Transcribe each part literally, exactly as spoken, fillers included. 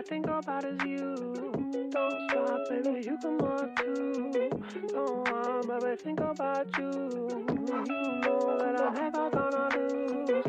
think about is you. Don't stop, baby, you come up too. Don't want, baby, think about you. You know that I'm never gonna lose.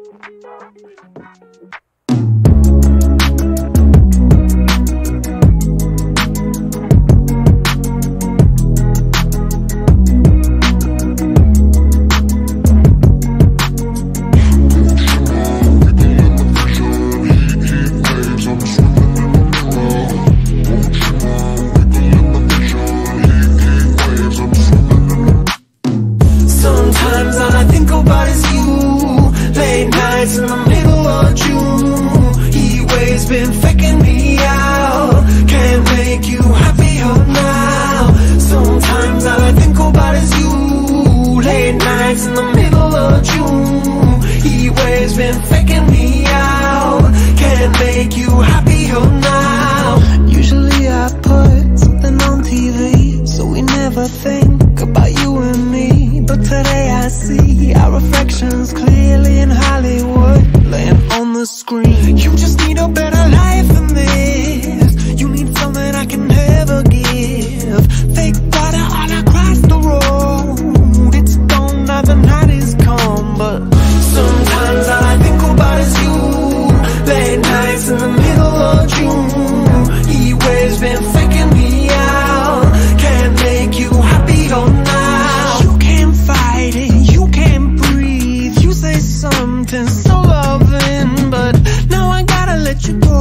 Sometimes all I think about is you. Late nights in the middle of June. Heat waves been faking me out. Can't make you happier now. Sometimes all I think about is you. Late nights in the middle of June. Heat waves been faking me out. Can't make you happier now. Usually I put something on T V, so we never think about you and me. But today I see our reflections clearly in Hollywood, laying on the screen. You just need a better life than this. You need something I can never give. Fake water all across the road. It's gone now, the night is come. But sometimes all I think about is you. Late nights in the middle of June. Heat waves been faking me out. Can't make you happier now. You can't fight it, you can't breathe. You say something so loving, but now I gotta let you go.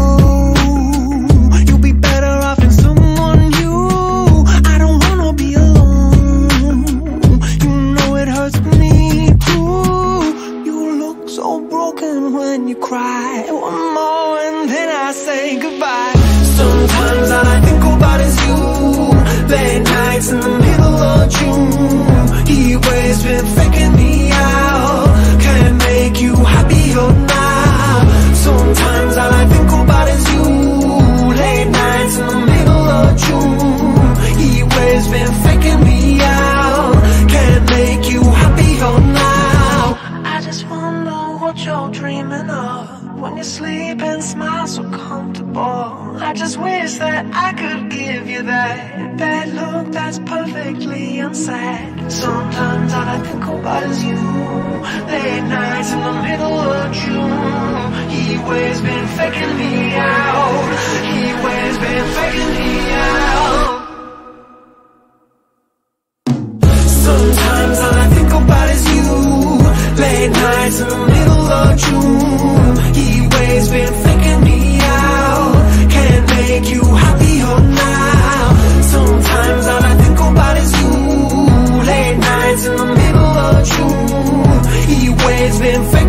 You'll be better off in someone new. I don't wanna be alone. You know it hurts me too. You look so broken when you cry. One more and then I say goodbye. Sometimes all I think about is you. Late nights in the middle of June. Heat waves been faking me out. Can't make you happier now. Sometimes all I think about is you. Late nights in the middle of June. Heat waves been faking me out. Can't make you happier now. I just wonder what you're dreaming of when you sleep and smile so comfortable. I just wish that I could give you that that look that's perfectly unsaid. Sometimes all I think about is you. Late nights in the middle of June. Heat waves been faking me out. Heat waves been faking me out. Sometimes all I think about is you. Late nights in the middle of June. Heat waves been faking me out. Can't make you happier now. Sometimes all I think about is you. Late nights in the middle of June. Heat waves been faking